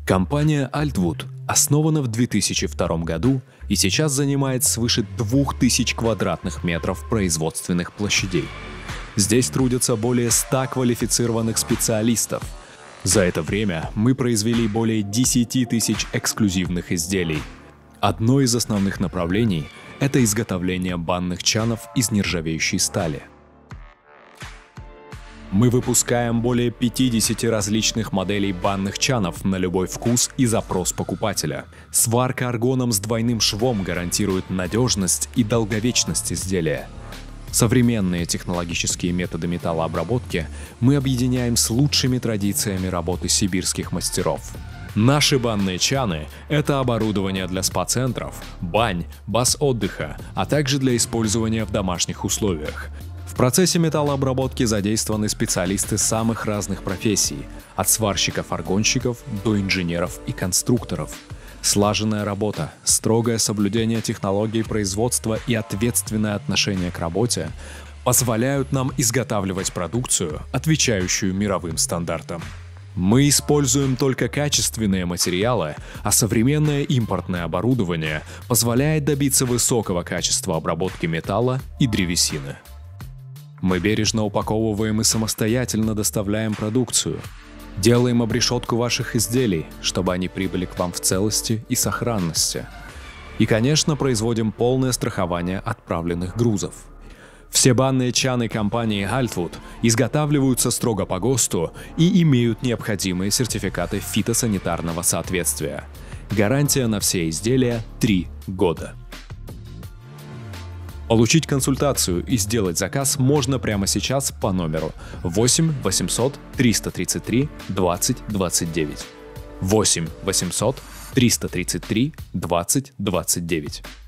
Компания Альтвуд основана в 2002 году и сейчас занимает свыше 2000 квадратных метров производственных площадей. Здесь трудятся более 100 квалифицированных специалистов. За это время мы произвели более 10 тысяч эксклюзивных изделий. Одно из основных направлений – это изготовление банных чанов из нержавеющей стали. Мы выпускаем более 50 различных моделей банных чанов на любой вкус и запрос покупателя. Сварка аргоном с двойным швом гарантирует надежность и долговечность изделия. Современные технологические методы металлообработки мы объединяем с лучшими традициями работы сибирских мастеров. Наши банные чаны – это оборудование для спа-центров, бань, баз отдыха, а также для использования в домашних условиях. В процессе металлообработки задействованы специалисты самых разных профессий, от сварщиков-аргонщиков до инженеров и конструкторов. Слаженная работа, строгое соблюдение технологий производства и ответственное отношение к работе позволяют нам изготавливать продукцию, отвечающую мировым стандартам. Мы используем только качественные материалы, а современное импортное оборудование позволяет добиться высокого качества обработки металла и древесины. Мы бережно упаковываем и самостоятельно доставляем продукцию. Делаем обрешетку ваших изделий, чтобы они прибыли к вам в целости и сохранности. И, конечно, производим полное страхование отправленных грузов. Все банные чаны компании Альтвуд изготавливаются строго по ГОСТу и имеют необходимые сертификаты фитосанитарного соответствия. Гарантия на все изделия – 3 года. Получить консультацию и сделать заказ можно прямо сейчас по номеру 8 800 333 20 29. 8 800 333 20 29.